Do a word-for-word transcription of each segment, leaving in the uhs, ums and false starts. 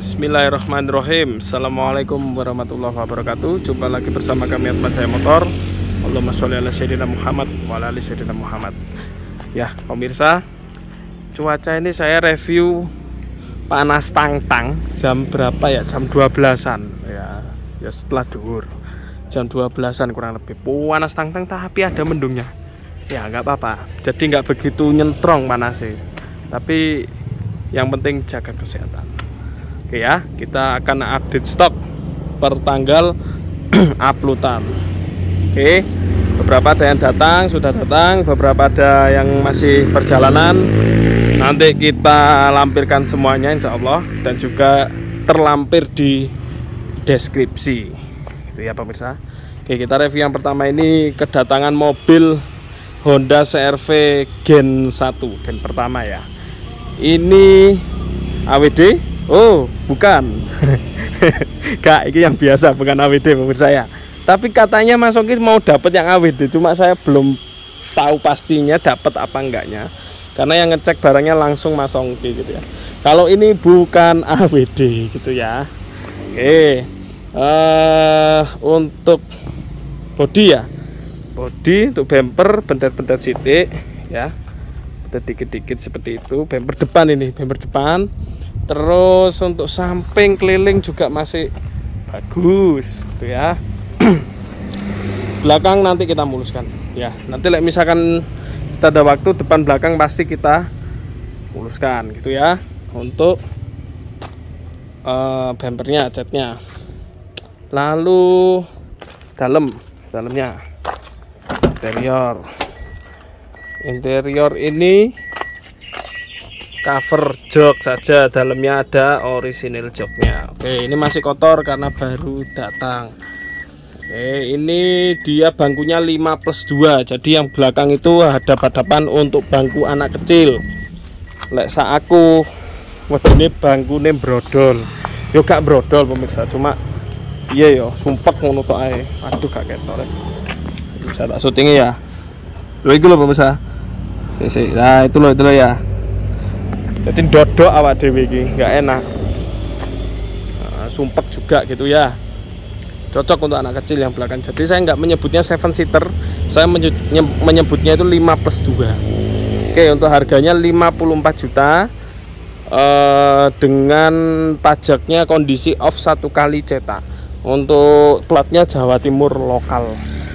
Bismillahirrahmanirrahim. Assalamualaikum warahmatullahi wabarakatuh. Jumpa lagi bersama kami Atman Jaya Motor. Allahumma sholli ala sayyidina Muhammad wa ala ali sayyidina Muhammad. Ya pemirsa, cuaca ini saya review panas tang-tang. Jam berapa ya? Jam dua belasan ya, ya setelah duhur. Jam dua belasan kurang lebih. Panas tang-tang tapi ada mendungnya. Ya nggak apa-apa. Jadi nggak begitu nyentrong panasnya. Tapi yang penting jaga kesehatan. Oke ya, kita akan update stok per tanggal uploadan. Oke, beberapa ada yang datang, sudah datang, beberapa ada yang masih perjalanan. Nanti kita lampirkan semuanya insya Allah, dan juga terlampir di deskripsi. Itu ya pemirsa. Oke, kita review yang pertama ini kedatangan mobil Honda C R V Gen satu, gen pertama ya. Ini A W D. Oh, bukan. Kak, ini yang biasa, bukan A W D menurut saya. Tapi katanya Mas Oki mau dapat yang A W D, cuma saya belum tahu pastinya dapat apa enggaknya. Karena yang ngecek barangnya langsung Mas Oki gitu ya. Kalau ini bukan A W D gitu ya. Oke. Uh, untuk bodi ya. Bodi untuk bumper, bentet-bentet sitik ya. Dikit-dikit seperti itu. Bumper depan ini, bumper depan. Terus untuk samping keliling juga masih bagus gitu ya. Belakang nanti kita muluskan ya. Nanti like, misalkan kita ada waktu, depan belakang pasti kita muluskan gitu ya. Untuk uh, bumpernya, catnya. Lalu dalam dalamnya interior interior ini cover jok saja, dalamnya ada orisinil joknya. Oke, ini masih kotor karena baru datang. Oke, ini dia bangkunya lima plus dua, jadi yang belakang itu hadap-hadapan untuk bangku anak kecil. Lek sa aku wedine bangkune brodol. Yo gak brodol pemirsa, cuma iya yo sumpek ngono tok ae. Aduh gak ketok. Bisa tak syutingnya ya. Lho iku lho pemirsa. Sisi. Nah, itu loh, itu loh ya. Jadi dodok awak dewe iki nggak enak, nah, sumpek juga gitu ya. Cocok untuk anak kecil yang belakang. Jadi saya nggak menyebutnya seven seater, saya menyebutnya itu lima plus dua. Oke, untuk harganya lima puluh empat juta eh, dengan pajaknya kondisi off satu kali cetak. Untuk platnya Jawa Timur lokal.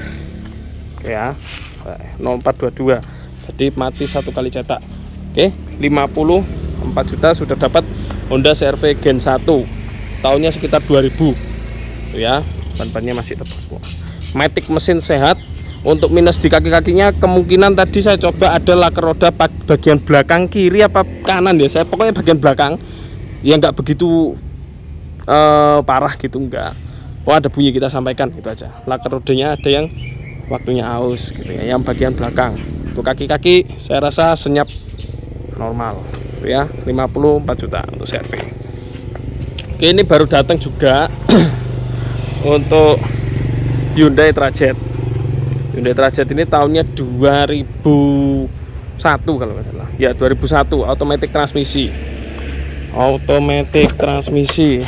Oke ya, nol empat dua dua. Jadi mati satu kali cetak. Oke, lima puluh empat juta sudah dapat Honda C R V Gen satu. Tahunnya sekitar dua ribu. Tuh ya, ban-bannya masih tetap semua. Matic mesin sehat. Untuk minus di kaki-kakinya kemungkinan tadi saya coba ada laker roda bagian belakang kiri apa kanan ya. Saya pokoknya bagian belakang yang nggak begitu uh, parah gitu, enggak. Oh, ada bunyi kita sampaikan gitu aja. Laker rodanya ada yang waktunya aus gitu ya. Yang bagian belakang. Untuk kaki-kaki saya rasa senyap normal ya, lima puluh empat juta untuk C R V. Oke, ini baru datang juga untuk Hyundai Trajet. Hyundai Trajet ini tahunnya dua ribu satu kalau nggak salah ya, dua ribu satu, automatic transmisi automatic transmisi.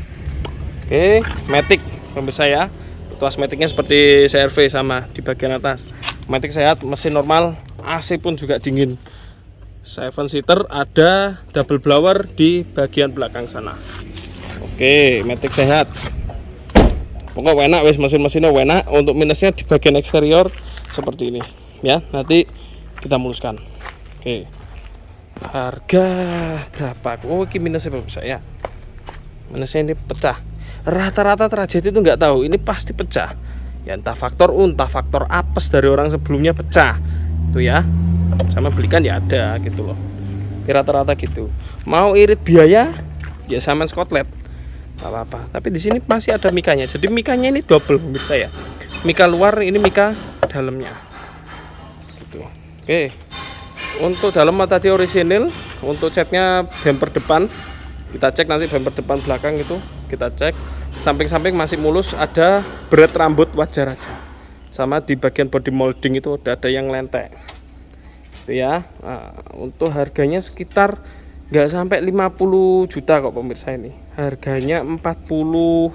Oke, matic pemirsa ya. Tuas maticnya seperti C R V sama di bagian atas. Matic sehat, mesin normal, A C pun juga dingin. Seven seater, ada double blower di bagian belakang sana. Oke, matic sehat. Pokoknya enak wes, mesin-mesinnya enak. Untuk minusnya di bagian eksterior seperti ini ya. Nanti kita muluskan. Oke. Harga berapa? Oh, ini minusnya berapa ya? Minusnya ini pecah. Rata-rata Trajet itu nggak tahu, ini pasti pecah. Ya entah faktor U, entah faktor apes dari orang sebelumnya pecah. Tuh ya. Sama belikan ya ada gitu loh, rata-rata gitu. Mau irit biaya ya sama Scotland nggak apa-apa, tapi di sini masih ada mikanya. Jadi mikanya ini double menurut saya, mika luar ini mika dalamnya gitu. Oke, untuk dalam tadi orisinil. Untuk catnya bumper depan kita cek, nanti bumper depan belakang itu kita cek. Samping-samping masih mulus, ada berat rambut wajar aja. Sama di bagian body molding itu udah ada yang lentek. Itu ya. Nah, untuk harganya sekitar nggak sampai lima puluh juta kok pemirsa. Ini harganya empat puluh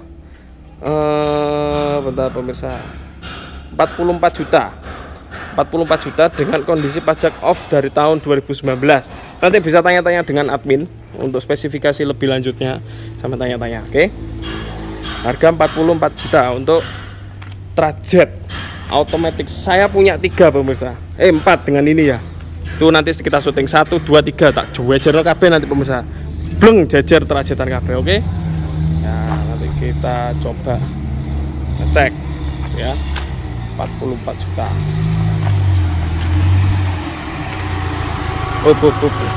eh bentar pemirsa, empat puluh empat juta empat puluh empat juta dengan kondisi pajak off dari tahun dua ribu sembilan belas. Nanti bisa tanya-tanya dengan admin untuk spesifikasi lebih lanjutnya, sama tanya-tanya. Oke, harga empat puluh empat juta untuk Trajet automatic. Saya punya tiga pemirsa, eh empat dengan ini ya. Tuh nanti kita syuting satu dua tiga tak jejer kabeh nanti pemirsa, bleng jejer Trajetan kabeh. Oke, nah nanti kita coba ngecek ya. Empat puluh empat juta. Oh, oh, oh, oh.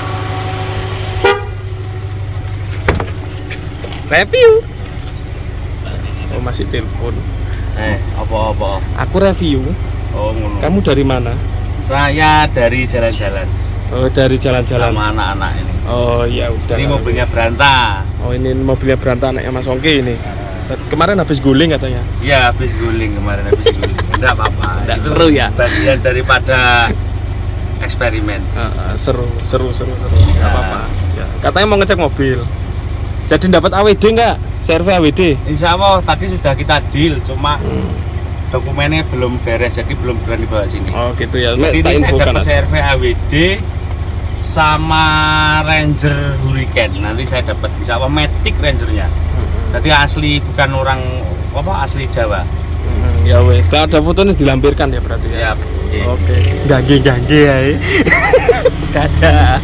Review. Oh masih telepon. Eh apa-apa? Aku review. Oh ngono. Kamu dari mana? Saya dari jalan-jalan. Oh dari jalan-jalan sama anak-anak ini. Oh ya udah. Ini mobilnya Beranta. Oh ini mobilnya Beranta anaknya Mas Ongki ini. Kemarin habis guling katanya. Iya habis guling kemarin habis guling. Enggak apa-apa. Enggak seru ya. Bagian daripada eksperimen. Uh, uh, seru seru seru seru. Enggak ya. Apa-apa. Ya. Katanya mau ngecek mobil. Jadi dapat A W D enggak? Servis A W D? Insya Allah tadi sudah kita deal, cuma hmm. dokumennya belum beres, jadi belum berani bawa sini. Oh gitu ya. Jadi ini saya dapat servis A W D sama Ranger Hurricane. Nanti saya dapat bisa apa Matic Rangernya. Hmm. Jadi asli bukan orang apa asli Jawa. Hmm, ya wes. Kalau ada fotonya dilampirkan ya berarti. Siap. Ya. Oke. Okay. Gage gage ya. Gak ada.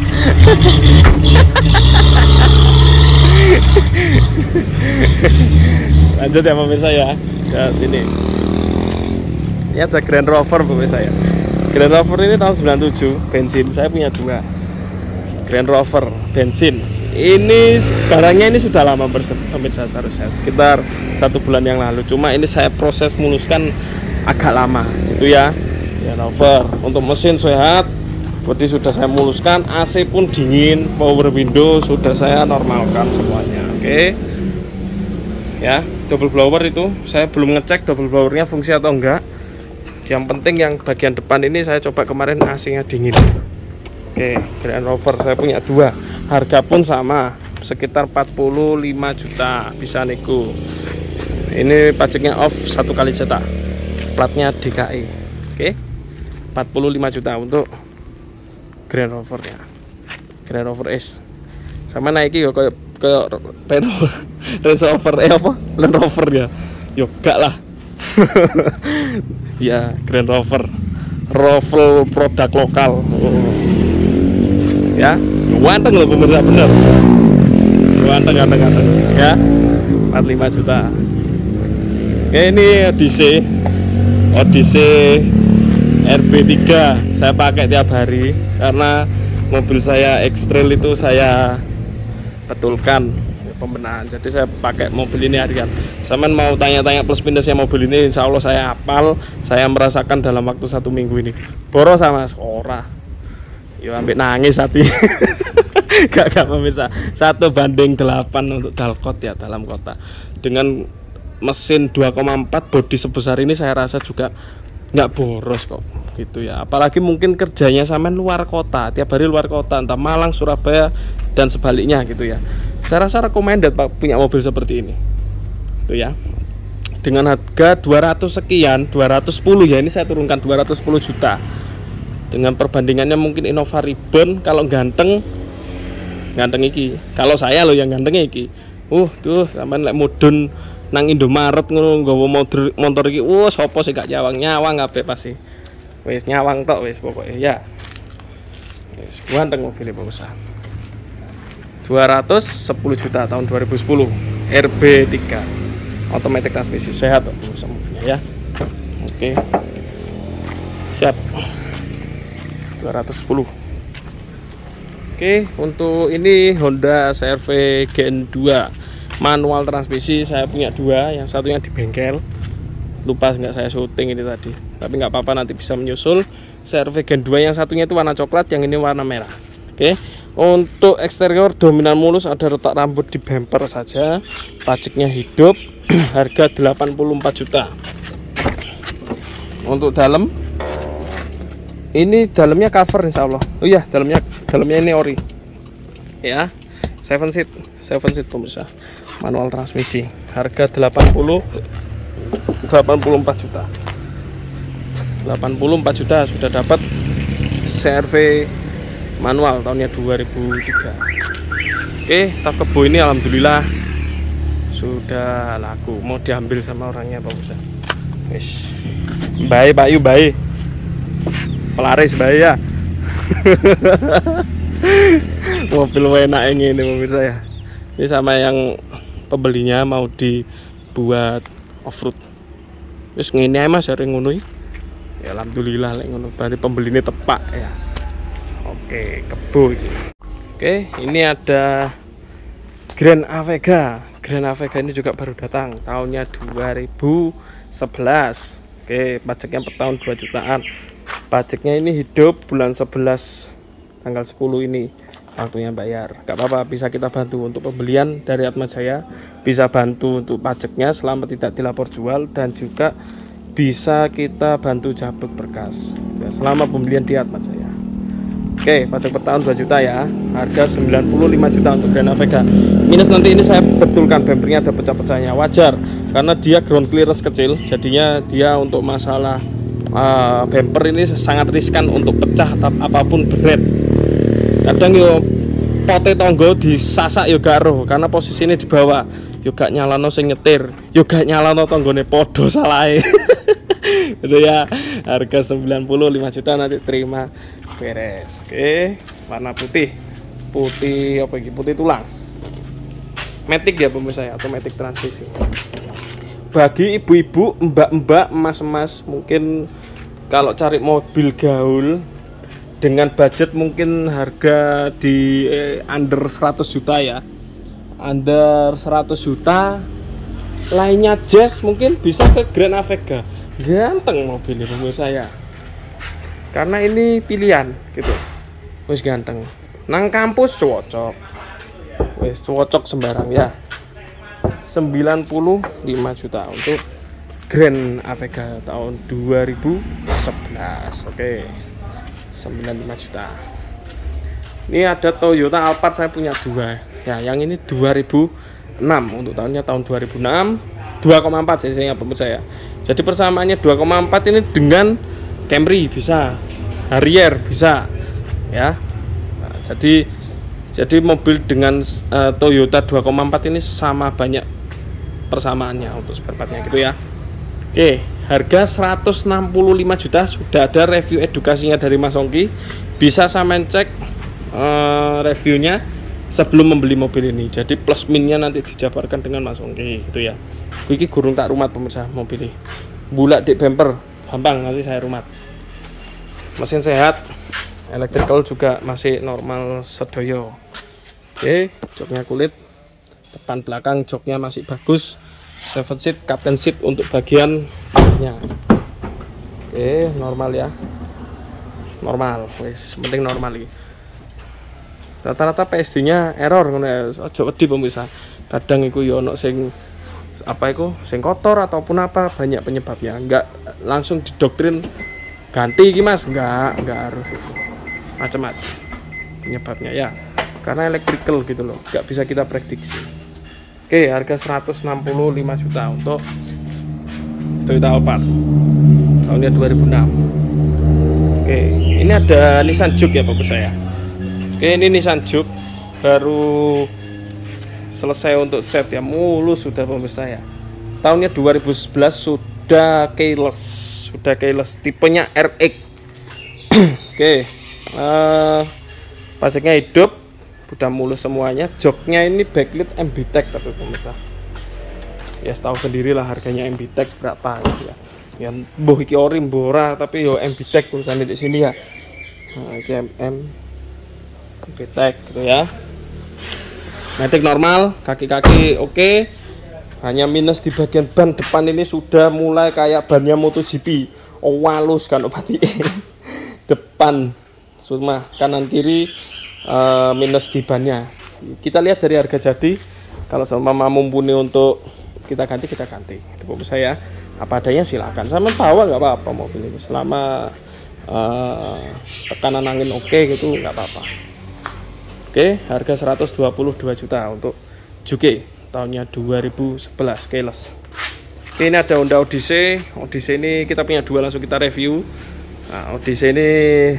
Lanjut ya pemirsa ya ke sini. Ini ada Grand Rover pemirsa ya. Grand Rover ini tahun sembilan puluh tujuh bensin. Saya punya dua Grand Rover bensin. Ini barangnya ini sudah lama pemirsa, seharusnya sekitar satu bulan yang lalu. Cuma ini saya proses muluskan agak lama itu ya. Grand Rover untuk mesin sehat. Bodi sudah saya muluskan, A C pun dingin, power window sudah saya normalkan semuanya. Oke okay. Ya, double blower itu saya belum ngecek double blowernya fungsi atau enggak. Yang penting yang bagian depan ini saya coba kemarin A C-nya dingin. Oke, okay. Grand Rover saya punya dua, harga pun sama, sekitar empat puluh lima juta, bisa nego. Ini pajaknya off satu kali cetak, platnya D K I. Oke okay. empat puluh lima juta untuk Grand Rover ya, Grand Rover S. Sama naiki yo kayak kayak Range Rover eh apa? Land Rover ya. Yo gak lah. Ya, Grand Rover. Rover produk lokal. Oh. Ya, ganteng loh pemirsa bener. Ganteng ganteng ganteng ya. empat puluh lima juta. Oke, ini Odyssey. Odyssey R B tiga saya pakai tiap hari karena mobil saya X-Trail itu saya betulkan pembenahan, jadi saya pakai mobil ini harian. Sama mau tanya-tanya plus minusnya mobil ini, insya Allah saya hafal, saya merasakan dalam waktu satu minggu ini. Boros sama ora ya sampai nangis hati. Gak gak bisa satu banding delapan untuk Dalkot ya dalam kota dengan mesin dua koma empat bodi sebesar ini, saya rasa juga nggak boros kok gitu ya. Apalagi mungkin kerjanya sampean luar kota, tiap hari luar kota, entah Malang, Surabaya dan sebaliknya gitu ya. Saya rasa recommended Pak punya mobil seperti ini itu ya. Dengan harga dua ratus sekian, dua ratus sepuluh ya, ini saya turunkan dua ratus sepuluh juta. Dengan perbandingannya mungkin Innova Ribbon kalau ganteng ganteng iki. Kalau saya loh yang ganteng iki. Uh tuh sampean lek mudun nang Indomaret ngono nggawa motor motor iki, wah sapa sih gak nyawang-nyawang kabeh pasti. Wis nyawang tok wis pokoknya ya. Wis ganteng mobilnya pemirsa. dua ratus sepuluh juta tahun dua ribu sepuluh R B tiga. Automatic transmisi sehat pemirsa mobilnya ya. Oke. Siap. dua ratus sepuluh. Oke, untuk ini Honda C R V Gen dua manual transmisi, saya punya dua, yang satunya di bengkel, lupa nggak saya syuting ini tadi, tapi nggak apa-apa nanti bisa menyusul. C R V Gen dua yang satunya itu warna coklat, yang ini warna merah. Oke, untuk eksterior dominan mulus, ada retak rambut di bumper saja, pajaknya hidup. Harga delapan puluh empat juta. Untuk dalam, ini dalamnya cover insya Allah. Oh iya, dalamnya dalamnya ini ori, ya. Seven seat, seven seat pemirsa, manual transmisi, harga delapan puluh delapan puluh empat juta. delapan puluh empat juta sudah dapat C R V manual tahunnya dua ribu tiga. Oke, tas kebo ini alhamdulillah sudah laku, mau diambil sama orangnya pemirsa. Wis. Baik Pak Yu, baik. Pelaris baik ya. Mobil enak ini pemirsa ya. Ini sama yang pembelinya mau dibuat off-road. Wis ngene ae Mas, areng ngono iki. Ya alhamdulillah lek ngono, berarti pembelinya tepak ya. Oke, kebo iki. Oke, ini ada Grand Avega. Grand Avega ini juga baru datang tahunnya dua ribu sebelas. Oke, pajaknya per tahun dua jutaan. Pajaknya ini hidup bulan sebelas tanggal sepuluh ini waktunya bayar. Gak apa-apa, bisa kita bantu untuk pembelian dari Atma Jaya, bisa bantu untuk pajaknya selama tidak dilapor jual, dan juga bisa kita bantu jabek berkas ya, selama pembelian di Atma Jaya. Oke, pajak per tahun dua juta ya, harga sembilan puluh lima juta untuk Grand Avega. Minus nanti ini saya betulkan, bempernya ada pecah-pecahnya, wajar karena dia ground clearance kecil, jadinya dia untuk masalah uh, bemper ini sangat riskan untuk pecah apapun berat. Kadang yo pote tonggo disasak yo gak roh karena posisinya di bawah, yo gak nyalano sing nyetir, yo gak nyalano tonggone podo salahe. Itu ya, harga sembilan puluh lima juta nanti terima beres. Oke, warna putih. Putih apa iki? Putih tulang. Matic ya pemirsa ya, automatic transmisi. Bagi ibu-ibu, mbak-mbak, emas-emas, mungkin kalau cari mobil gaul dengan budget mungkin harga di eh, under seratus juta ya, under seratus juta lainnya jazz, mungkin bisa ke Grand Avega. Ganteng mobil ini menurut saya, karena ini pilihan gitu, wis ganteng nang kampus cocok, wis cocok sembarang ya. Sembilan puluh lima juta untuk Grand Avega tahun dua ribu sebelas. Oke, sembilan puluh lima juta. Ini ada Toyota Alphard, saya punya dua ya, yang ini dua ribu enam, untuk tahunnya tahun dua ribu enam, dua koma empat cc-nya pemirsa ya. Jadi persamaannya dua koma empat ini dengan Camry bisa, Harrier bisa ya. Nah, jadi jadi mobil dengan uh, Toyota dua koma empat ini sama banyak persamaannya untuk spare part-nya gitu ya. Oke, harga seratus enam puluh lima juta, sudah ada review edukasinya dari Mas Ongki. Bisa sampean cek uh, reviewnya sebelum membeli mobil ini. Jadi plus minnya nanti dijabarkan dengan Mas Ongki gitu ya. Iki gurung tak rumat pemirsa mobil ini. Bulat di bumper gampang, nanti saya rumat. Mesin sehat, electrical juga masih normal sedoyo. Oke, joknya kulit, depan belakang joknya masih bagus. Seven seat, captain seat untuk bagian bawahnya. Oke, normal ya. Normal, wis penting normal iki. Rata-rata P S D-nya error ngono ya. Aja wedi pemirsa. Kadang iku yo ono sing apa iku sing kotor ataupun apa, banyak penyebabnya. Enggak langsung didoktrin ganti iki Mas, enggak, enggak harus itu. Macam-macam penyebabnya ya. Karena electrical gitu loh, enggak bisa kita prediksi. Oke, harga seratus enam puluh lima juta untuk Toyota Alphard tahunnya dua ribu enam. Oke, ini ada Nissan Juke ya Bapak saya. Oke, ini Nissan Juke baru selesai untuk cat ya, mulus sudah pemirsa ya. Tahunnya dua ribu sebelas, sudah keyless, sudah keyless, tipenya R X. Oke, uh, pajaknya hidup, udah mulus semuanya. Joknya ini backlit M B Tech tapi pemirsa. Ya tahu sendirilah harganya M B Tech berapa gitu ya. Ya mbuh iki ori mbora tapi yo M B Tech tulisannya di sini ya. Nah, iki M M B Tech gitu ya. Matic normal, kaki-kaki oke. Okay. Hanya minus di bagian ban depan ini sudah mulai kayak bannya MotoGP. Oh, walus kan obati. Depan semua kanan kiri uh, minus di bannya. Kita lihat dari harga jadi. Kalau sama mumpuni untuk kita ganti, kita ganti. Itu saya apa adanya silakan. Sama bawa nggak apa-apa mobil ini selama uh, tekanan angin oke okay, gitu nggak apa-apa. Oke, harga seratus dua puluh dua juta untuk Juke tahunnya dua ribu sebelas keyless. Oke, ini ada Honda Odyssey. Odyssey ini kita punya dua, langsung kita review. Nah, Odyssey ini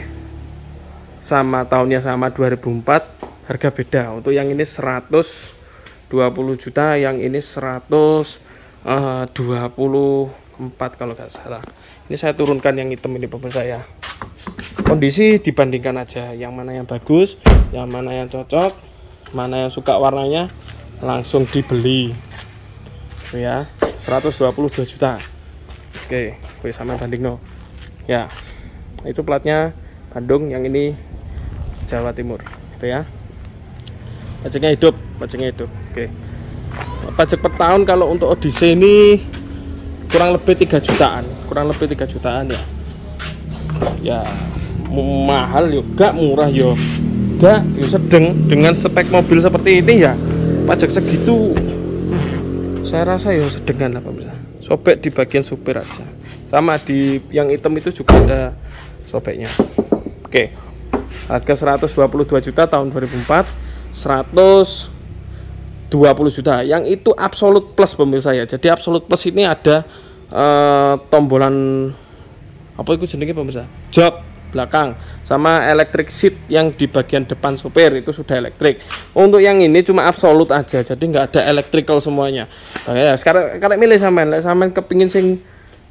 sama tahunnya sama dua ribu empat, harga beda. Untuk yang ini seratus dua puluh juta, yang ini seratus dua puluh empat kalau nggak salah. Ini saya turunkan yang hitam ini pemirsa ya. Kondisi dibandingkan aja yang mana yang bagus, yang mana yang cocok, mana yang suka warnanya, langsung dibeli. Oke ya, seratus dua puluh dua juta. Oke, gue sama banding no. Ya, itu platnya Bandung, yang ini Jawa Timur. Itu ya. Pajaknya hidup, pajaknya hidup. Oke. Pajak per tahun kalau untuk Odyssey ini kurang lebih tiga jutaan, kurang lebih tiga jutaan ya. Ya, mahal yo, gak murah yo. Gak, yo sedang dengan spek mobil seperti ini ya. Pajak segitu saya rasa ya sedengan apa bisa. Sobek di bagian supir aja. Sama di yang hitam itu juga ada sobeknya. Oke. Harga seratus dua puluh dua juta tahun dua ribu empat, seratus dua puluh juta. Yang itu Absolute Plus pemirsa ya. Jadi Absolute Plus ini ada uh, tombolan apa itu jenisnya pemirsa? Jok belakang sama electric seat yang di bagian depan supir itu sudah elektrik. Untuk yang ini cuma Absolute aja, jadi nggak ada electrical semuanya. Nah, ya, sekarang karek milih sampean, lek sampean kepingin sing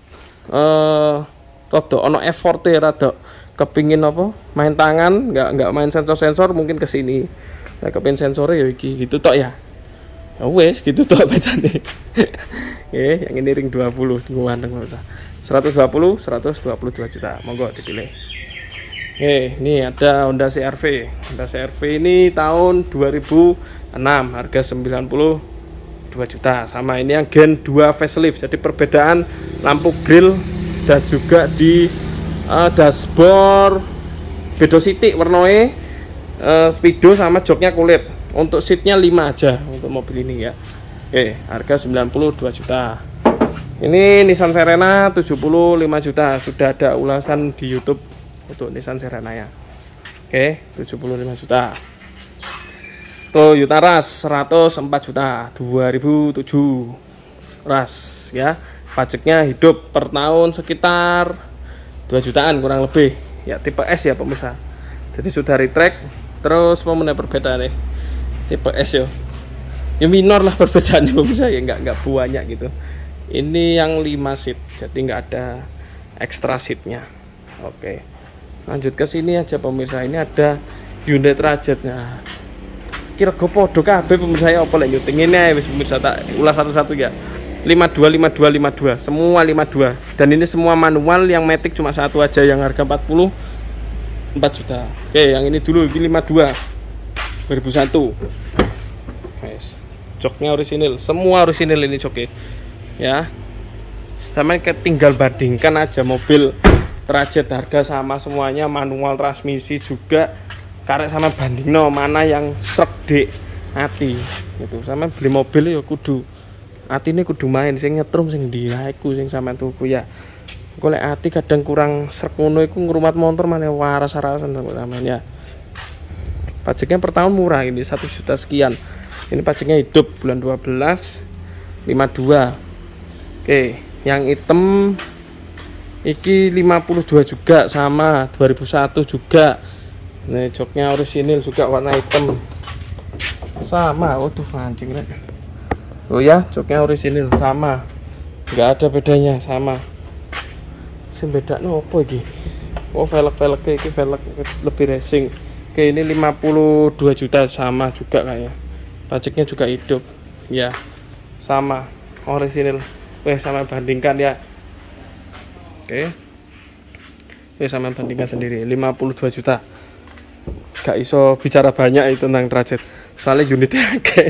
eh rada ono effort e rada kepingin apa? Main tangan, nggak nggak main sensor-sensor mungkin ke sini. Lek kepingin sensornya ya iki gitu tok ya. Ya wes gitu tok bedane. Oke, yang ini ring dua puluh tunggu wanteng pemirsa. seratus dua puluh, seratus dua puluh dua juta. Monggo dipilih. Oke, ini ada Honda C R V. Honda C R V ini tahun dua ribu enam, harga sembilan puluh dua juta. Sama ini yang Gen dua facelift. Jadi perbedaan lampu grill dan juga di uh, dashboard beda sithik warnanya, uh, speedo sama joknya kulit. Untuk seatnya lima aja untuk mobil ini ya. Oke, harga sembilan puluh dua juta. Ini Nissan Serena tujuh puluh lima juta. Sudah ada ulasan di YouTube untuk Nissan Serena ya. Oke, tujuh puluh lima juta. Toyota Rush seratus empat juta dua ribu tujuh. Rush ya. Pajaknya hidup per tahun sekitar dua jutaan kurang lebih. Ya tipe S ya pemirsa. Jadi sudah retract. Terus pemenang perbedaan nih. Tipe S ya. Ya minor lah perbedaannya pemirsa ya, nggak nggak banyak gitu. Ini yang lima seat, jadi nggak ada extra seatnya. Oke, lanjut ke sini aja pemirsa. Ini ada Hyundai Trajetnya. Kira gue podo kabeh pemirsa ya, apa lek nyuting ini wis pemirsa tak ulas satu-satu ya. lima dua lima dua lima dua, semua lima dua. Dan ini semua manual, yang matic cuma satu aja yang harga empat puluh empat juta. Oke, yang ini dulu ini lima dua dua ribu satu. Guys, joknya orisinil, semua orisinil ini joknya. Ya, sama tinggal bandingkan aja mobil Trajet harga sama semuanya, manual transmisi juga, karek sama banding no mana yang srek dek hati gitu. Sama beli mobil ya kudu hati ini kudu main, sing nyetrum sing ndi aku sing sampean tuku ya. Golek hati kadang kurang srek ngono iku ngrumat motor malah waras-warasan sampean ya. Pajaknya per tahun murah ini satu juta sekian. Ini pajaknya hidup bulan dua belas lima dua. Oke, yang hitam iki lima puluh dua juga sama dua ribu satu juga. Nih joknya orisinil juga warna hitam. Sama, waduh mancing rek. Oh ya, joknya orisinil sama. Enggak ada bedanya, sama. Sing bedakno opo iki? Oh, velg-velgnya iki velg lebih racing. Oke, ini lima puluh dua juta sama juga kayaknya. Pajaknya juga hidup. Ya. Sama, orisinil. Weh, sama bandingkan ya. Oke. Weh, sama bandingkan sendiri lima puluh dua juta. Gak iso bicara banyak itu tentang Trajet. Soalnya unitnya akeh.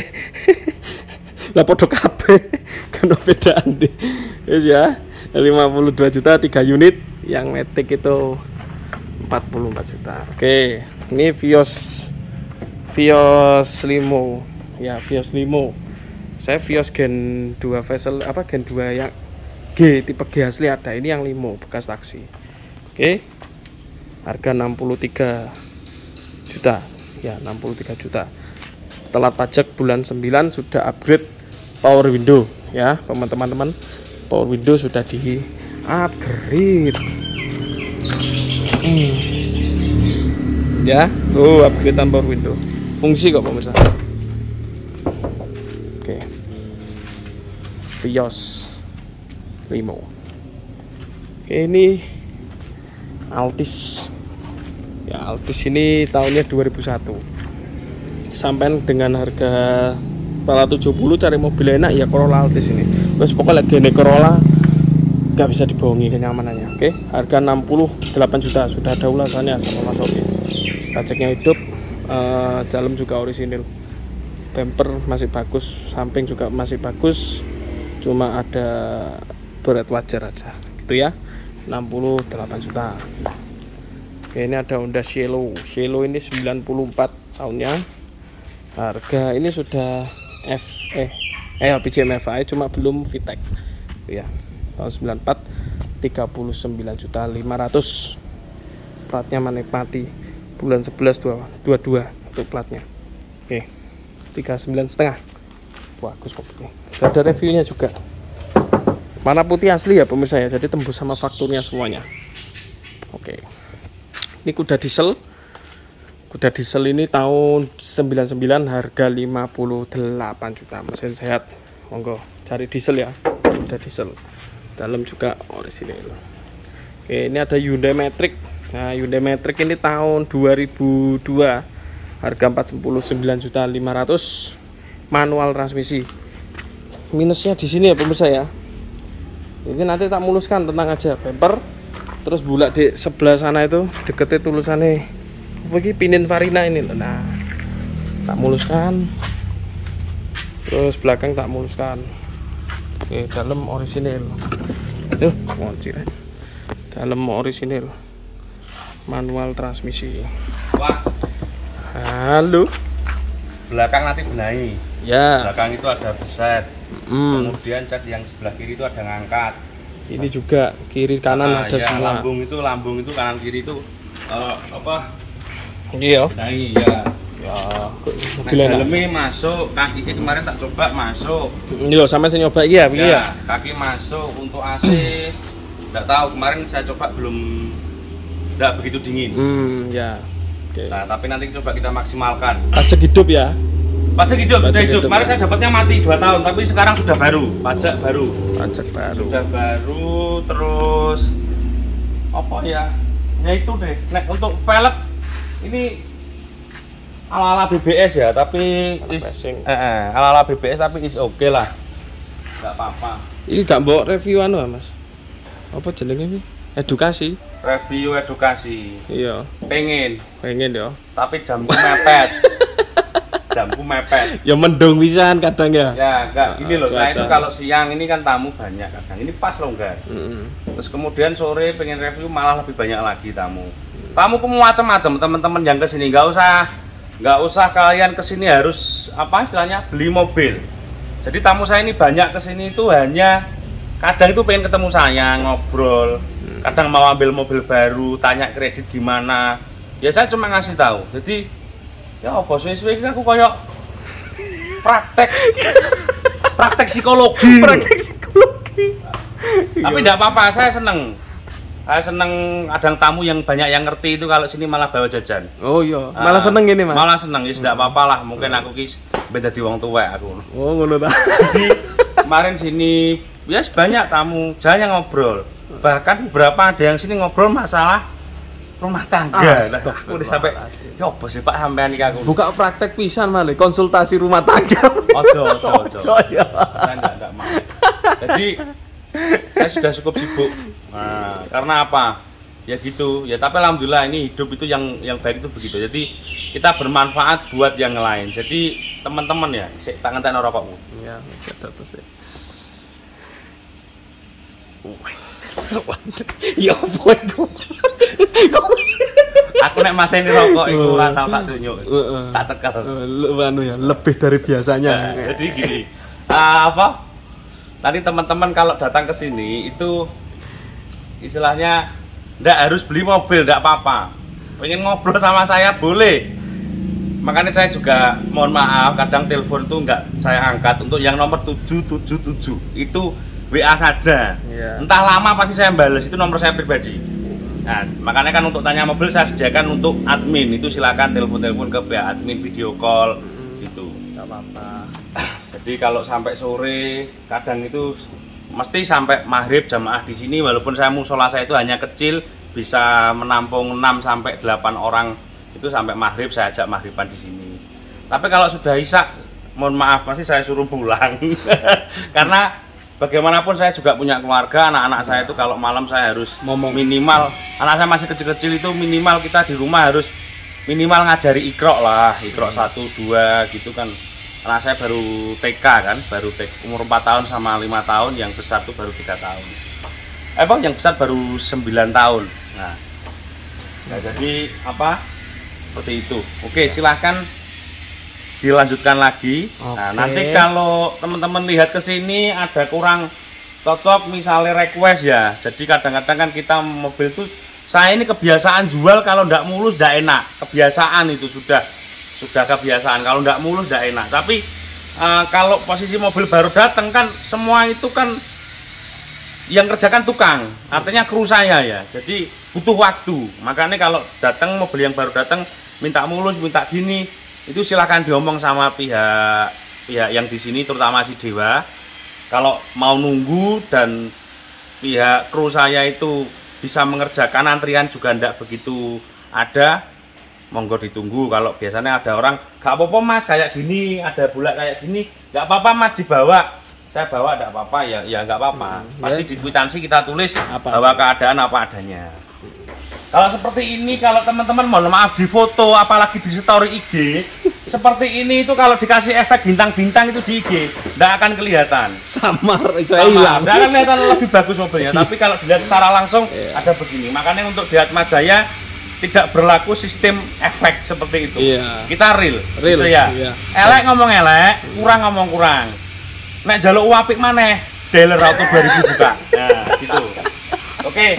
Lah podo kabeh. Kan bedaan deh. Wes ya. lima puluh dua juta tiga unit, yang matic itu empat puluh empat juta. Oke, ini Vios Vios Limo. Ya, Vios Limo. Saya Vios Gen dua Vessel apa Gen dua yang G, tipe G asli ada. Ini yang Limo bekas taksi. Oke. Harga enam puluh tiga juta. Ya, enam puluh tiga juta. Telat pajak bulan sembilan sudah upgrade power window ya, teman-teman. Power window sudah di upgrade. Hmm. Ya, tuh upgradean power window. Fungsi kok pemirsa. Oke. Vios Limo. Ini Altis. Ya, Altis ini tahunnya dua ribu satu. Sampai dengan harga empat ratus tujuh puluh cari mobil enak ya Corolla Altis ini. Terus pokoknya gini Corolla nggak bisa dibohongi kenyamanannya. Oke, harga enam puluh delapan juta, sudah ada ulasannya sama Mas Oki. Pajaknya hidup, uh, dalam juga orisinil. Bumper masih bagus, samping juga masih bagus. Cuma ada berat wajar aja. Gitu ya. enam puluh delapan juta. Oke, ini ada Honda Cielo. Cielo ini sembilan puluh empat tahunnya. Harga ini sudah F eh eh L P G M F I cuma belum VTEC. Ya. Tahun sembilan puluh empat, tiga puluh sembilan juta lima ratus. Platnya menikmati bulan sebelas dua puluh dua untuk platnya. Oke. tiga puluh sembilan setengah. Bagus kopinya. Ada reviewnya juga. Warna putih asli ya pemirsa ya. Jadi tembus sama fakturnya semuanya. Oke. Ini kuda diesel. Kuda diesel ini tahun sembilan puluh sembilan, harga lima puluh delapan juta. Mesin sehat. Monggo cari diesel ya. Kuda diesel. Dalam juga orisinil. Oke, ini ada Hyundai Matrix. Nah, Hyundai Matrix ini tahun dua ribu dua. Harga empat puluh sembilan juta lima ratus. Manual transmisi. Minusnya di sini ya pemirsa ya. Ini nanti tak muluskan, tenang aja. Bumper terus bulat di sebelah sana itu deketnya tulisannya bagi Pininfarina ini loh. Nah, tak muluskan. Terus belakang tak muluskan. Oke, dalam orisinil. Tuh, kunci. Dalam orisinil. Manual transmisi. Wah. Halo. Belakang nanti benahi. Ya. Belakang itu ada beset. Mm. Kemudian cat yang sebelah kiri itu ada ngangkat. Ini juga kiri kanan nah, ada ya, semua. Lambung itu lambung itu kanan kiri itu uh, apa? Iya. Benahi ya. Ya. Nah, dalamnya masuk, kaki kemarin tak coba masuk. Iya, sama saya nyoba iya, begini ya. Kaki masuk untuk A C. Enggak tahu kemarin saya coba belum enggak begitu dingin. Hmm, ya. Oke. Nah, tapi nanti coba kita maksimalkan. Pajak hidup ya. Pajak hidup Pajak sudah hidup. hidup, Kemarin ya. saya dapatnya mati dua tahun, tapi sekarang sudah baru. Pajak oh. baru. Pajak baru. Sudah baru terus apa ya? Ya itu deh. Nah, untuk velg ini ala-ala B B S ya, tapi is, eh, eh, ala-ala B B S tapi is oke okay lah. Enggak apa-apa. Ini gak bawa review anu Mas. Apa jenenge iki? Edukasi. Review edukasi. Iya. Pengen. Pengen ya. Tapi jamku mepet. Jamku mepet. Ya mendung pisan kadang ya. Ya, enggak gini loh. Saya Cuaca. itu kalau siang ini kan tamu banyak kadang. Ini pas longgar. Mm-hmm. Terus kemudian sore pengen review malah lebih banyak lagi tamu. Tamu pun macam-macam teman-teman yang kesini nggak usah nggak usah kalian kesini harus apa istilahnya beli mobil. Jadi tamu saya ini banyak kesini itu hanya kadang itu pengen ketemu saya ngobrol, kadang mau ambil mobil baru, tanya kredit gimana. Ya saya cuma ngasih tahu. Jadi ya apa suwe-suwe aku koyok praktek praktek psikologi. Praktek psikologi. Tapi enggak apa-apa, saya seneng. Saya seneng kadang tamu yang banyak yang ngerti itu kalau sini malah bawa jajan. Oh iya, malah seneng gini Mas. Malah seneng, ya tidak apa-apa lah. Mungkin aku kis beda di wong tua aku. Oh ngono ta. Jadi kemarin sini ya banyak tamu, jangan ngobrol. Bahkan beberapa ada yang sini ngobrol masalah rumah tangga. Nah, aku udah sampai, ya apa sih Pak sampean iki aku. Buka praktek pisan malah konsultasi rumah tangga. Ojo, ojo, ojo. Ojo ya. Saya enggak enggak mau. Jadi saya sudah cukup sibuk. Nah, karena apa? Ya gitu. Ya tapi alhamdulillah ini hidup itu yang yang baik itu begitu. Jadi kita bermanfaat buat yang lain. Jadi teman-teman ya, sik tak ngenteni rokokmu. Iya, catat terus. Ya apa itu? Aku nek mateni rokok iku ora tau tak tunjuk. Tak cekel. Anu ya, lebih dari biasanya. Nah, jadi gini. Uh, apa? Tadi teman-teman kalau datang ke sini itu istilahnya ndak harus beli mobil, ndak apa-apa. Pengen ngobrol sama saya boleh. makanya saya juga mohon maaf kadang telepon tuh nggak saya angkat. Untuk yang nomor tujuh tujuh tujuh itu W A saja, yeah. Entah lama pasti saya balas, itu nomor saya pribadi. Nah, makanya kan untuk tanya mobil saya sediakan untuk admin, itu silakan telepon-telepon ke pihak admin, video call hmm, gitu. Nggak apa-apa. Jadi kalau sampai sore kadang itu mesti sampai maghrib jamaah di sini, walaupun saya musola saya itu hanya kecil, bisa menampung enam sampai delapan orang, itu sampai maghrib saya ajak maghriban di sini. Tapi kalau sudah isya, mohon maaf pasti saya suruh pulang. Karena bagaimanapun saya juga punya keluarga, anak-anak saya itu kalau malam saya harus Momong. minimal, anak saya masih kecil-kecil itu minimal kita di rumah harus minimal ngajari ikro lah, ikro satu dua gitu kan. Anak saya baru T K kan, baru T K, umur empat tahun sama lima tahun, yang besar tuh baru tiga tahun. Eh bang, yang besar baru sembilan tahun. Nah, nah jadi apa? Seperti itu. Oke, silahkan dilanjutkan lagi. Oke. Nah, nanti kalau teman-teman lihat ke sini ada kurang cocok misalnya request ya. Jadi kadang-kadang kan kita mobil tuh, saya ini kebiasaan jual kalau ndak mulus ndak enak. Kebiasaan itu sudah sudah kebiasaan. Kalau ndak mulus ndak enak. Tapi uh, kalau posisi mobil baru datang kan semua itu kan yang kerjakan tukang. Artinya kru saya ya. Jadi butuh waktu. Makanya kalau datang mobil yang baru datang minta mulus, minta gini, itu silahkan diomong sama pihak pihak yang di sini, terutama si Dewa. Kalau mau nunggu dan pihak kru saya itu bisa mengerjakan, antrian juga ndak begitu ada, monggo ditunggu. Kalau biasanya ada orang gak apa-apa mas kayak gini, ada bulat kayak gini, gak apa-apa mas dibawa, saya bawa ndak apa-apa ya, ya nggak apa-apa. Hmm, pasti ya. Di kwitansi kita tulis apa bahwa keadaan apa adanya. Kalau seperti ini, kalau teman-teman mohon maaf di foto, apalagi di story I G seperti ini, itu kalau dikasih efek bintang-bintang itu di I G tidak akan kelihatan, samar, saya hilang, tidak akan kelihatan lebih bagus mobilnya. Tapi kalau dilihat secara langsung yeah. ada begini. Makanya untuk di Atma Jaya tidak berlaku sistem efek seperti itu. Yeah. Kita real, real gitu ya. Yeah. Elek ngomong elek, kurang ngomong kurang. Nek jaluk uapik maneh, dealer auto dua ribu buka. Nah, gitu. Oke. Okay.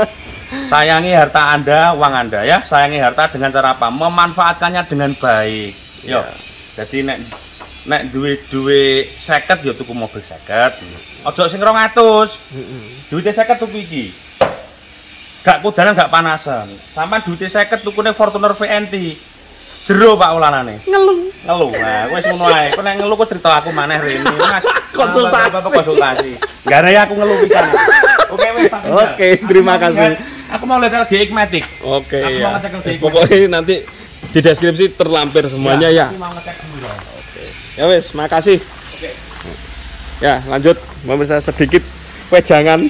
Sayangi harta Anda, uang Anda ya. Sayangi harta dengan cara apa? Memanfaatkannya dengan baik. Yo. Yeah. Jadi nek nek duwe-duwe seket ya tuku mobil seket. Ojo sing rong atus. Heeh. Duwite seket tuku iki. Gak kudanan gak panasan. Sampeyan duwite seket tukune Fortuner V N T. Jero Pak ulanane. Ngeluh. Ngeluh. Nah, wis ngono ae. Kok nek ngeluh kok cerita aku maneh rene. Mas, konsultasi. Apa konsultasi. Gare aku ngeluh pisan. Oke, wis. Oke, terima kasih. Aku mau lihat L G X Matic. Oke. Aku ya. Mau ngecek L G X. Pokoknya nanti di deskripsi terlampir semuanya ya. ya. Mau ngecek dulu ya. Oke. Ya wes, makasih. Oke. Ya, lanjut. Pemirsa sedikit wejangan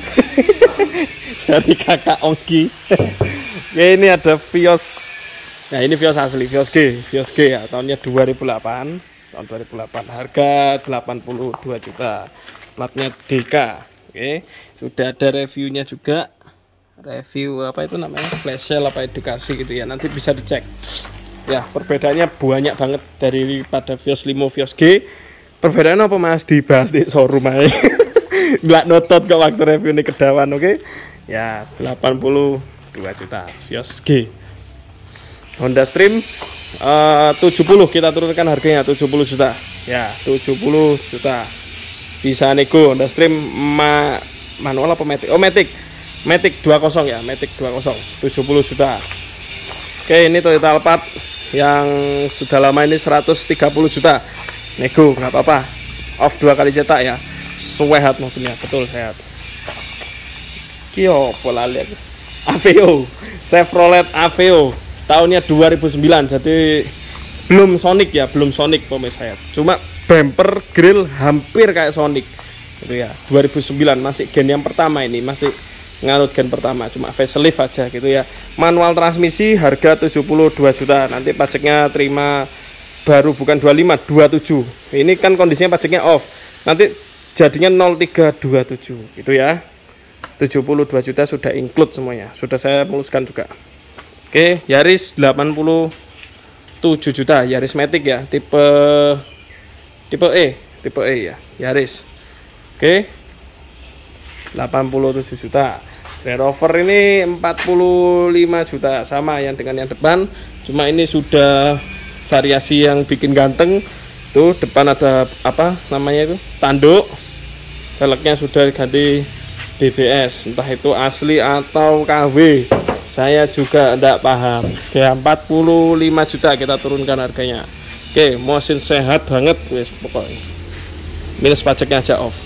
dari Kakak Ongki. Oke, ini ada Vios. Nah, ini Vios asli, Vios G, Vios G ya, tahunnya dua ribu delapan. Tahun dua ribu delapan, harga delapan puluh dua juta. Platnya D K. Oke. Sudah ada reviewnya juga. Review apa itu namanya, flash sale apa edukasi gitu ya, nanti bisa dicek ya. Perbedaannya banyak banget daripada Vios Limo, Vios G. Perbedaannya apa mas, dibahas di showroom aja. Nggak notot ke waktu review ini kedawan. Oke okay? Ya, delapan puluh dua juta Vios G. Honda Stream uh, tujuh puluh, kita turunkan harganya tujuh puluh juta ya, tujuh puluh juta bisa nego. Honda Stream ma manual apa Matic? Oh Matic Matic dua puluh ya, Matic dua puluh, tujuh puluh juta. Oke, ini Toyota Alphard yang sudah lama ini seratus tiga puluh juta. Nego, nggak apa-apa. Off dua kali cetak ya. Sehat mobilnya, betul sehat. Kio pola lihat. A V O, Chevrolet A V O. Tahunnya dua ribu sembilan, jadi belum Sonic ya, belum Sonic pemirsa ya. Cuma bumper grill hampir kayak Sonic. Gitu ya. dua ribu sembilan masih gen yang pertama ini, masih nganut gen pertama, cuma facelift aja gitu ya. Manual transmisi, harga tujuh puluh dua juta. Nanti pajaknya terima baru, bukan dua puluh lima, dua puluh tujuh. Ini kan kondisinya pajaknya off. Nanti jadinya nol tiga dua tujuh gitu ya. tujuh puluh dua juta sudah include semuanya. Sudah saya muluskan juga. Oke, Yaris delapan puluh tujuh juta, Yaris Matic ya, tipe tipe E, tipe E ya, Yaris. Oke. delapan puluh tujuh juta. Land Rover ini empat puluh lima juta, sama yang dengan yang depan, cuma ini sudah variasi yang bikin ganteng. Tuh depan ada apa namanya itu, tanduk. Velgnya sudah ganti B B S, entah itu asli atau K W, saya juga tidak paham. Oke, empat puluh lima juta kita turunkan harganya. Oke, mesin sehat banget wes pokoknya. Minus pajaknya aja off.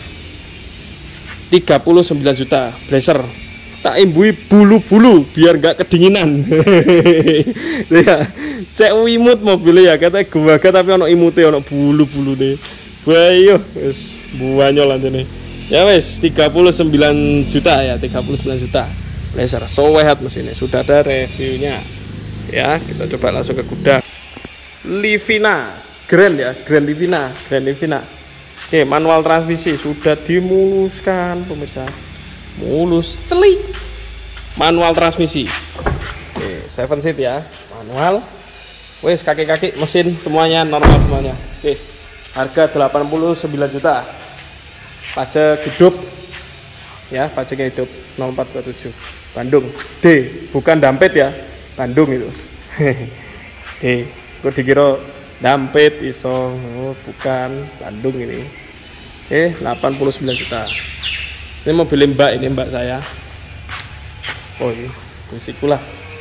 tiga puluh sembilan juta blazer. Tak imbui bulu-bulu biar nggak kedinginan. Ya, cek imut mobilnya ya, kata gua tapi ono imute ono bulu-bulu deh. Bayo wes buahnya lanjut nih. Ya wes tiga puluh sembilan juta ya, tiga puluh sembilan juta. Blazer sehat mesinnya, sudah ada reviewnya. Ya, kita coba langsung ke gudang. Livina Grand ya, Grand Livina, Grand Livina. Oke, manual transmisi sudah dimuluskan pemirsa. Mulus celik. Manual transmisi. Oke, seven seat ya, manual. Wes kaki-kaki mesin semuanya normal semuanya. Oke. Harga delapan puluh sembilan juta. Pajak hidup. Ya, pajaknya hidup nol empat dua tujuh. Bandung. D, bukan Dampet ya. Bandung itu. D. Kok dikira Dampet iso. Oh, bukan, Bandung ini. Oke, delapan puluh sembilan juta. Ini mobil mbak, ini mbak saya. Oh ini risikolah.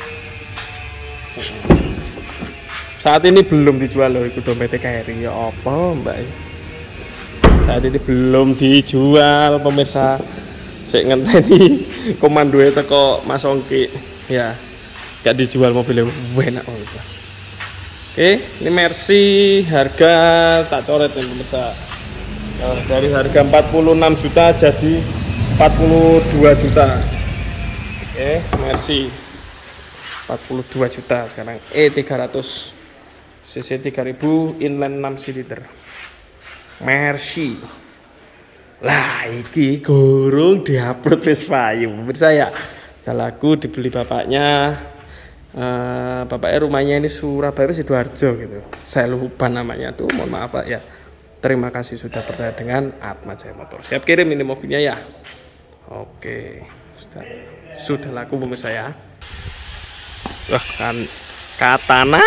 Saat ini belum dijual loh, itu dompet K R I ya apa mbak. Saat ini belum dijual pemirsa. Saya ngenteni komando itu kok Mas Ongki ya, gak dijual mobilnya. Enak pemirsa. Oke, ini Mercy, harga tak coret ya pemirsa. Nah, dari harga empat puluh enam juta jadi empat puluh dua juta. Oke, Mercy empat puluh dua juta sekarang. E tiga ratus cc tiga ribu inline enam silinder. Mercy. Lah iki gorong diupload wis payu. Pemirsa ya. Sudah laku dibeli bapaknya. Uh, bapaknya rumahnya ini Surabaya Sidoarjo gitu. Saya lupa namanya tuh, mohon maaf Pak ya. Terima kasih sudah percaya dengan Atma Jaya Motor. Siap kirim ini mobilnya ya. Oke, sudah sudah laku pemirsa ya. Wah, kan katana.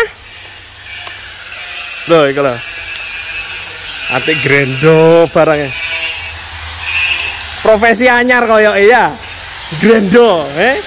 Loh, iki lho. Ati Grendo barangnya. Profesi anyar koyo iya. Grendo, eh.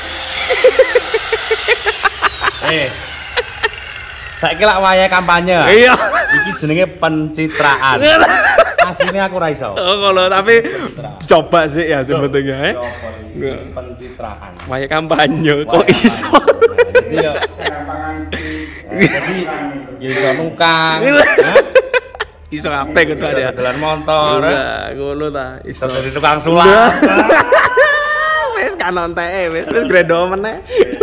Eh. Saiki lak wayahe kampanye. Iya. Iki jenenge pencitraan. Aslinya aku ra iso. Oh, kalau tapi coba sih ya sebetulnya, eh. Pencitraan. Wayahe kampanye kok iso. Jadi ya jadi ya iso nukang. Iso ape kudu ada. Dolan motor. Nah, ngono ta, iso. Dari tukang sulap. Wes kan ontek wes wis Grendo meneh.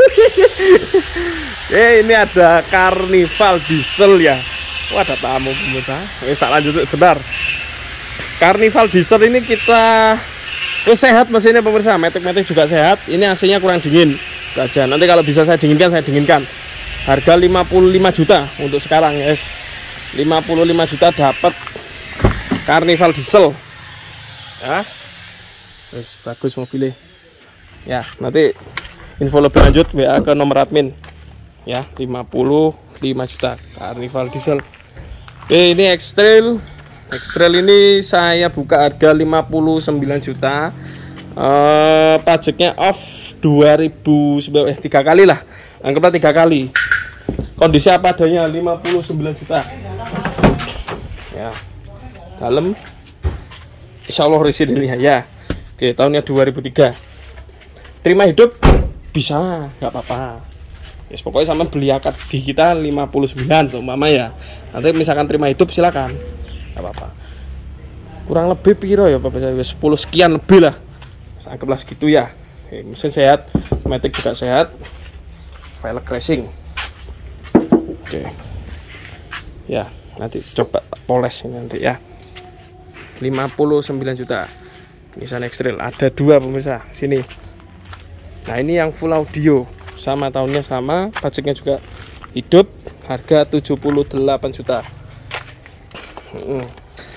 Eh ini ada Carnival diesel ya. Wah, ada tamu pemirsa. Wes tak lanjut sebentar. Carnival diesel ini kita wes sehat mesinnya pemirsa, metik-metik juga sehat. Ini A C-nya kurang dingin saja. Nanti kalau bisa saya dinginkan, saya dinginkan. Harga lima puluh lima juta untuk sekarang, guys. lima puluh lima juta dapat Carnival diesel. Ya. Wes bagus mobilnya. Ya, nanti info lebih lanjut W A ke nomor admin. Ya, lima puluh lima juta Carnival diesel. Oke, ini X-Trail. X-Trail ini saya buka harga lima puluh sembilan juta. Uh, pajaknya off dua ribu sembilan eh tiga kali lah. Anggaplah tiga kali. Kondisi apa adanya lima puluh sembilan juta. Ya. Dalam insyaallah resin ini ya. Oke, tahunnya dua ribu tiga. Terima hidup bisa, nggak apa-apa. Yes, pokoknya sama beli akad di kita lima puluh sembilan seumpama ya. Nanti misalkan terima hidup silakan. Nggak apa-apa. Kurang lebih piro ya Bapak saya sepuluh sekian lebih lah. Anggaplah segitu ya. Oke, mesin sehat, matic juga sehat. Velg racing. Oke. Ya, nanti coba poles ini nanti ya. lima puluh sembilan juta. Nissan X-Trail ada dua pemirsa sini. Nah, ini yang full audio. Sama tahunnya sama, pajaknya juga hidup, harga tujuh puluh delapan juta. Hmm.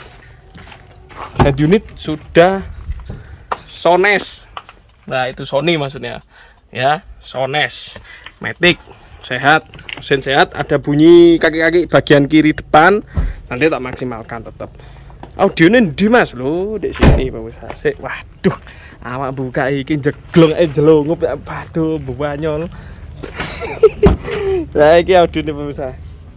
Head unit sudah Sones. Nah, itu Sony maksudnya. Ya, Sones. Matic. sehat, mesin sehat, ada bunyi kaki-kaki bagian kiri depan, nanti tak maksimalkan tetap. Audionya di mas lo di sini pemirsa. Sik, waduh, awak buka iki jeglong eh jelungup, waduh banyol. Nah iki audionya pemirsa.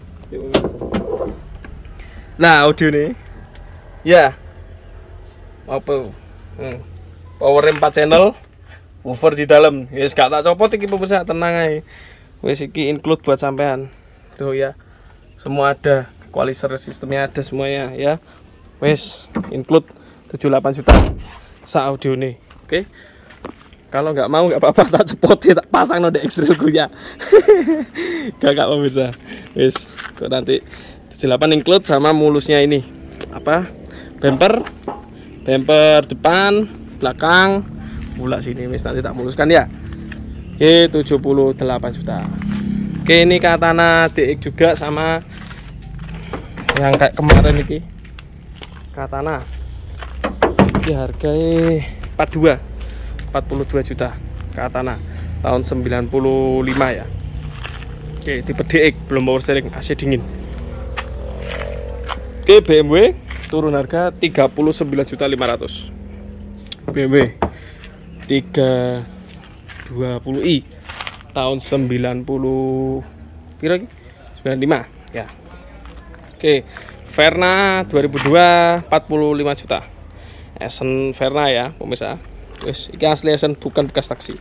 Nah audionya, ya, apa? Hmm. Power empat channel, woofer di dalam. Wis gak tak copot iki pemirsa, tenang aja. Wis iki include buat sampean. Tuh ya. Semua ada, equalizer sistemnya ada semuanya ya. Wis include tujuh puluh delapan juta sa audio nih. Oke. Kalau nggak mau nggak apa-apa, tak cepotin, tak pasang node X-Trail gue ya. Gak gak pemirsa. Wis kok nanti tujuh puluh delapan include sama mulusnya ini. Apa? Bumper, bumper depan, belakang, pula sini wis nanti tak muluskan ya. Oke, tujuh puluh delapan juta. Oke, ini Katana D X juga sama yang kayak kemarin iki. Katana ini harganya empat puluh dua empat puluh dua juta. Katana tahun sembilan puluh lima ya. Oke, tipe D X, belum power steering, A C dingin. Oke, B M W turun harga tiga puluh sembilan juta lima ratus. B M W tiga dua puluh i tahun sembilan puluh piro iki? sembilan puluh lima ya. Oke, Verna dua ribu dua empat puluh lima juta. Essen Verna ya pemirsa. Wis iki asli Essen, bukan bekas taksi.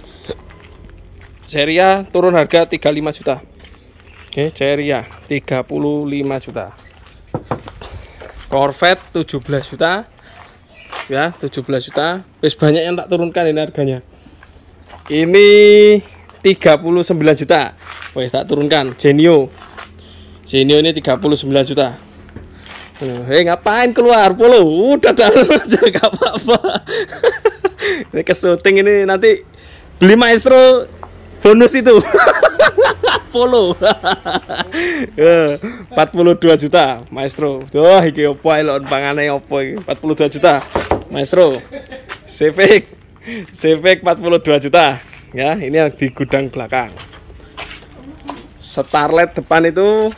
Ceria turun harga tiga puluh lima juta. Oke, Ceria tiga puluh lima juta. Corvette tujuh belas juta. Ya, tujuh belas juta. Wis banyak yang tak turunkan ini harganya. Ini tiga puluh sembilan juta. Wis tak turunkan. Genio. Genio ini tiga puluh sembilan juta. Hei, ngapain keluar Polo? Udah dalam aja gak apa-apa. Ini ke syuting ini nanti beli Maestro bonus itu. Polo. empat puluh dua juta Maestro. Wah, iki opo ae lho pangane opo iki? empat puluh dua juta Maestro. Civic. Civic empat puluh dua juta. Ya, ini yang di gudang belakang. Starlet depan itu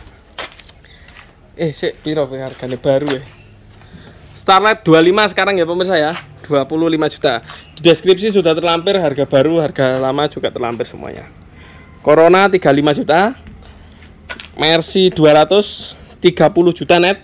Eh, sik piro harganya baru ya? Starlet dua puluh lima sekarang ya pemirsa ya. dua puluh lima juta. Di deskripsi sudah terlampir harga baru, harga lama juga terlampir semuanya. Corona tiga puluh lima juta. Mercy dua ratus tiga puluh juta net.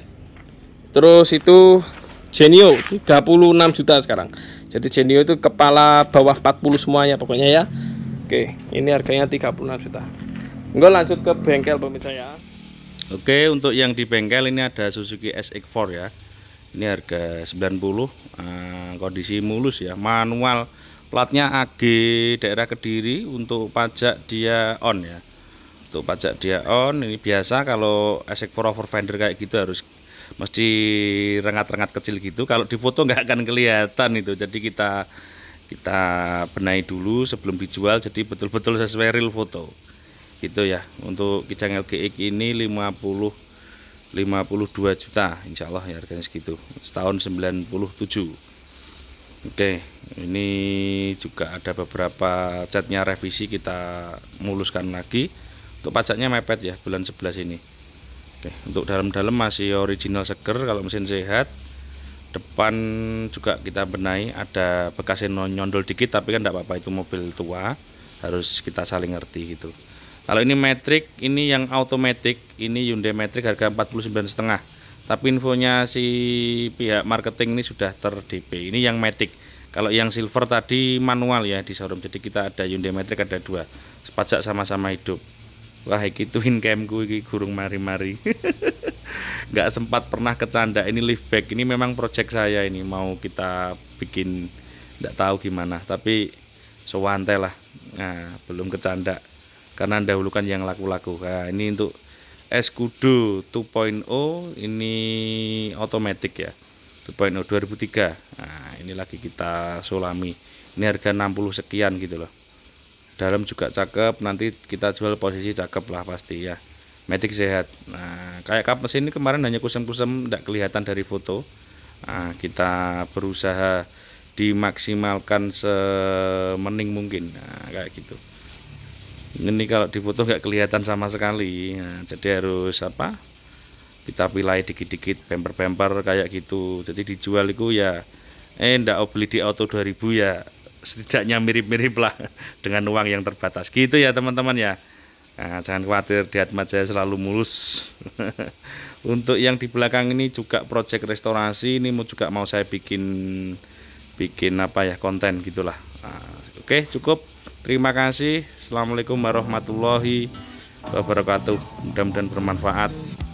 Terus itu Genio tiga puluh enam juta sekarang. Jadi Genio itu kepala bawah empat puluh semuanya pokoknya ya. Oke, ini harganya tiga puluh enam juta. Enggak, lanjut ke bengkel pemirsa ya. Oke, untuk yang di bengkel ini ada Suzuki S X empat ya. Ini harga sembilan puluh, uh, kondisi mulus ya, manual, platnya A G daerah Kediri. Untuk pajak dia on ya. Untuk pajak dia on, ini biasa kalau S X empat overfender kayak gitu harus mesti rengat-rengat kecil gitu. Kalau di foto nggak akan kelihatan itu. Jadi kita kita benahi dulu sebelum dijual, jadi betul-betul sesuai real foto. Gitu ya. Untuk Kijang L G X ini lima puluh lima puluh dua juta, insya Allah ya harganya segitu, setahun sembilan puluh tujuh. Oke, ini juga ada beberapa catnya revisi, kita muluskan lagi. Untuk pajaknya mepet ya bulan sebelas ini. Oke, untuk dalam-dalam masih original seger, kalau mesin sehat. Depan juga kita benahi, ada bekasnya nyondol dikit, tapi kan tidak apa-apa, itu mobil tua, harus kita saling ngerti gitu. Kalau ini Matic, ini yang automatic, ini Hyundai Matic harga empat puluh sembilan koma lima. Tapi infonya si pihak marketing ini sudah ter-D P. Ini yang Matic. Kalau yang silver tadi manual ya di showroom. Jadi kita ada Hyundai Matic, ada dua. Pajak sama-sama hidup. Wah, iki twin camku iki gurung mari-mari. Nggak sempat pernah kecanda. Ini liftback. Ini memang project saya ini, mau kita bikin, nggak tahu gimana. Tapi sewantai lah. Nah, belum kecanda. Karena dahulukan yang laku-laku. Nah, ini untuk Escudo dua titik nol, ini otomatis ya, dua titik nol dua ribu tiga. Nah, ini lagi kita sulami. Ini harga enam puluh sekian gitu loh. Dalam juga cakep, nanti kita jual posisi cakep lah pasti ya. Matic sehat. Nah, kayak kap mesin ini kemarin hanya kusem-kusem, tidak kelihatan dari foto. Nah, kita berusaha dimaksimalkan semening mungkin. Nah, kayak gitu. Ini kalau difoto nggak kelihatan sama sekali. Nah, jadi harus apa? Kita pilih dikit-dikit pemper-pemper kayak gitu. Jadi dijual itu ya eh ndak beli di auto dua ribu ya setidaknya mirip-mirip lah dengan uang yang terbatas. Gitu ya teman-teman ya. Nah, jangan khawatir, di Atma Jaya selalu mulus. Untuk yang di belakang ini juga project restorasi, ini mau juga mau saya bikin bikin apa ya konten gitulah. Nah, oke cukup. Terima kasih. Assalamualaikum warahmatullahi wabarakatuh. Mudah-mudahan bermanfaat.